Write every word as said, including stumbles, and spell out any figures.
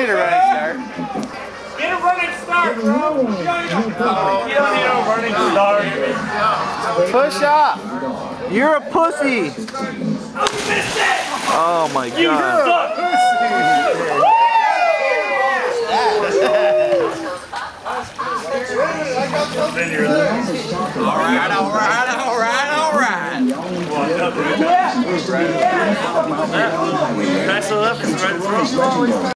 need a running start. Get a running start, bro. You don't need a running start. Push up. You're a pussy. Oh my god. You suck. Alright, alright, alright, alright. Pass it up, it's right in front.